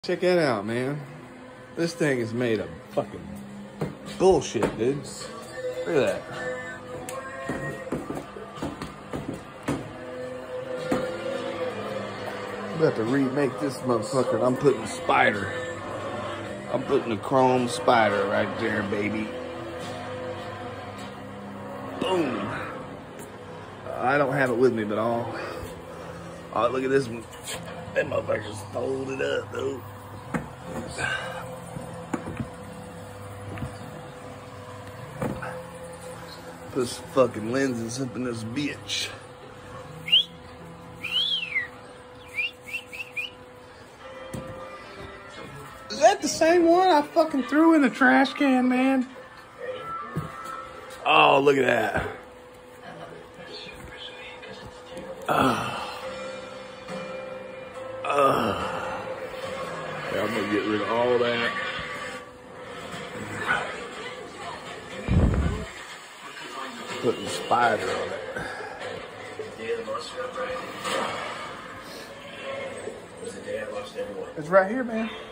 Check that out, man. This thing is made of fucking bullshit, dude. Look at that. I'm about to remake this motherfucker, and I'm putting a spider. I'm putting a chrome spider right there, baby. Boom. I don't have it with me, but I'll... Oh, look at this one. That motherfucker's folded up, though. Put some fucking lenses up in this bitch. Is that the same one I fucking threw in the trash can, man? Oh, look at that. Yeah, I'm gonna get rid of all that. Putting a spider on it. It's right here, man.